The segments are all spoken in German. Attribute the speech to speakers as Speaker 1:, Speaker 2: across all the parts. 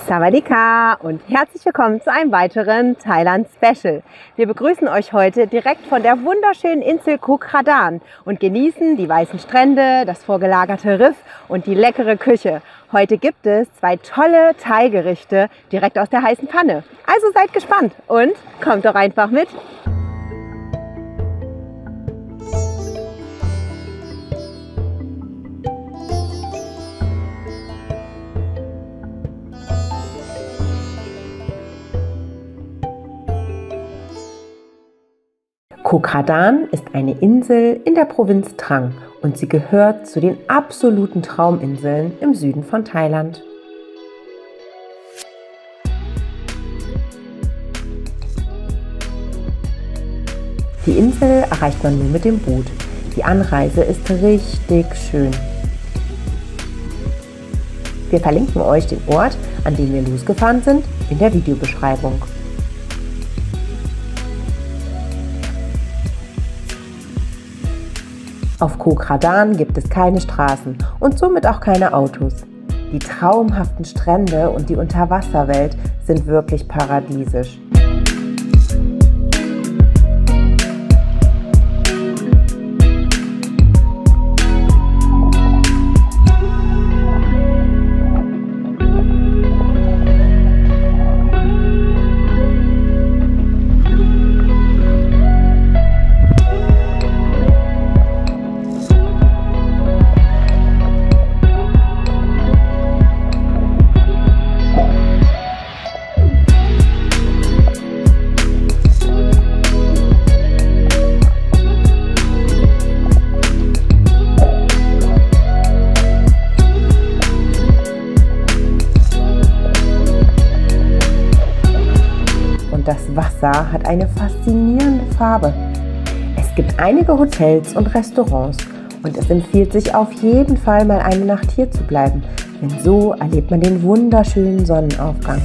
Speaker 1: Sawadika und herzlich willkommen zu einem weiteren Thailand-Special. Wir begrüßen euch heute direkt von der wunderschönen Insel Koh Kradan und genießen die weißen Strände, das vorgelagerte Riff und die leckere Küche. Heute gibt es 2 tolle Thai-Gerichte direkt aus der heißen Pfanne. Also seid gespannt und kommt doch einfach mit! Koh Kradan ist eine Insel in der Provinz Trang und sie gehört zu den absoluten Trauminseln im Süden von Thailand. Die Insel erreicht man nur mit dem Boot. Die Anreise ist richtig schön. Wir verlinken euch den Ort, an dem wir losgefahren sind, in der Videobeschreibung. Auf Koh Kradan gibt es keine Straßen und somit auch keine Autos. Die traumhaften Strände und die Unterwasserwelt sind wirklich paradiesisch. Das Wasser hat eine faszinierende Farbe. Es gibt einige Hotels und Restaurants und es empfiehlt sich auf jeden Fall mal eine Nacht hier zu bleiben, denn so erlebt man den wunderschönen Sonnenaufgang.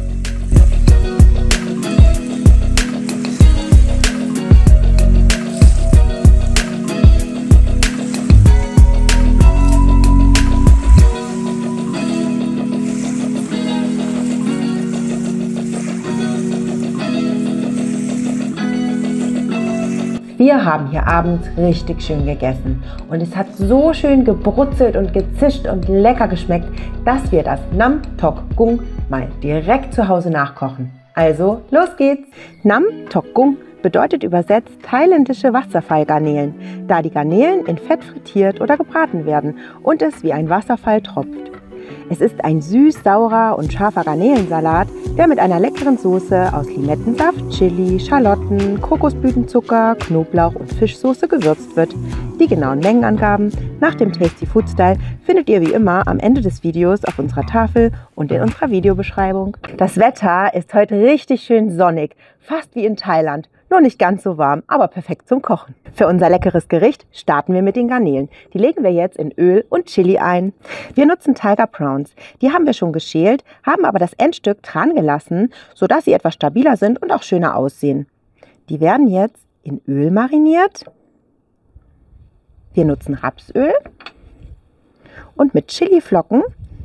Speaker 1: Wir haben hier abends richtig schön gegessen und es hat so schön gebrutzelt und gezischt und lecker geschmeckt, dass wir das Nam Tok Gung mal direkt zu Hause nachkochen. Also los geht's! Nam Tok Gung bedeutet übersetzt thailändische Wasserfallgarnelen, da die Garnelen in Fett frittiert oder gebraten werden und es wie ein Wasserfall tropft. Es ist ein süß-saurer und scharfer Garnelensalat, der mit einer leckeren Soße aus Limettensaft, Chili, Schalotten, Kokosblütenzucker, Knoblauch und Fischsoße gewürzt wird. Die genauen Mengenangaben nach dem Tasty Food Style findet ihr wie immer am Ende des Videos auf unserer Tafel und in unserer Videobeschreibung. Das Wetter ist heute richtig schön sonnig, fast wie in Thailand. Nur nicht ganz so warm, aber perfekt zum Kochen. Für unser leckeres Gericht starten wir mit den Garnelen. Die legen wir jetzt in Öl und Chili ein. Wir nutzen Tiger Prawns. Die haben wir schon geschält, haben aber das Endstück dran gelassen, sodass sie etwas stabiler sind und auch schöner aussehen. Die werden jetzt in Öl mariniert. Wir nutzen Rapsöl und mit Chiliflocken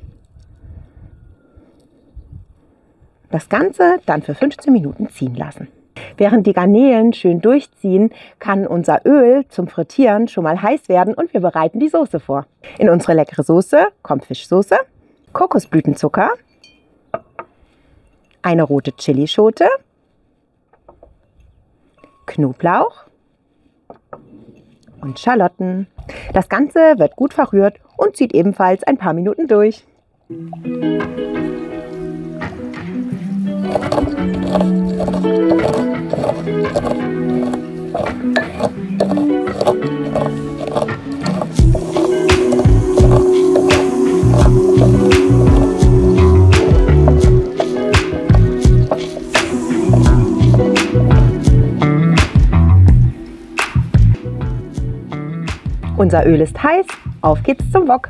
Speaker 1: das Ganze dann für 15 Minuten ziehen lassen. Während die Garnelen schön durchziehen, kann unser Öl zum Frittieren schon mal heiß werden und wir bereiten die Soße vor. In unsere leckere Soße kommt Fischsoße, Kokosblütenzucker, eine rote Chilischote, Knoblauch und Schalotten. Das Ganze wird gut verrührt und zieht ebenfalls ein paar Minuten durch. Unser Öl ist heiß, auf geht's zum Wok.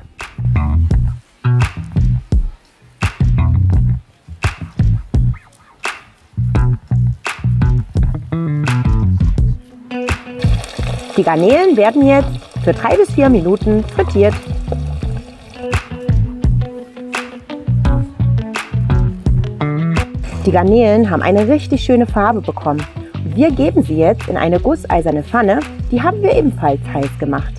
Speaker 1: Die Garnelen werden jetzt für 3 bis 4 Minuten frittiert. Die Garnelen haben eine richtig schöne Farbe bekommen. Und wir geben sie jetzt in eine gusseiserne Pfanne, die haben wir ebenfalls heiß gemacht.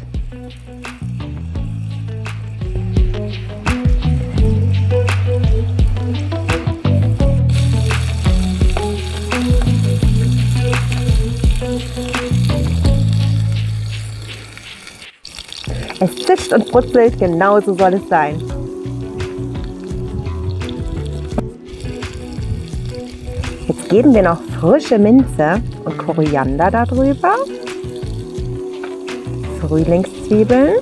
Speaker 1: Es zischt und brutzelt, genauso soll es sein. Jetzt geben wir noch frische Minze und Koriander darüber, Frühlingszwiebeln,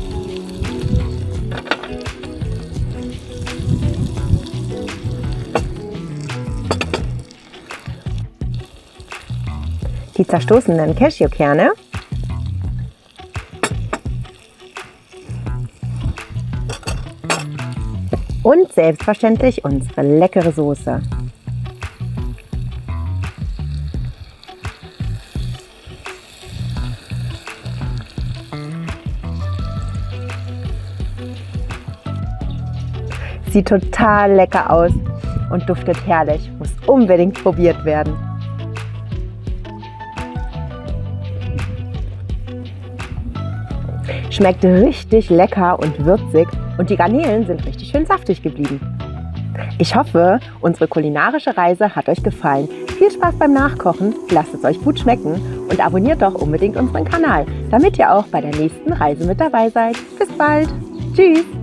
Speaker 1: die zerstoßenen Cashewkerne und selbstverständlich unsere leckere Soße. Sieht total lecker aus und duftet herrlich, muss unbedingt probiert werden. Schmeckt richtig lecker und würzig und die Garnelen sind richtig schön saftig geblieben. Ich hoffe, unsere kulinarische Reise hat euch gefallen. Viel Spaß beim Nachkochen, lasst es euch gut schmecken und abonniert doch unbedingt unseren Kanal, damit ihr auch bei der nächsten Reise mit dabei seid. Bis bald. Tschüss.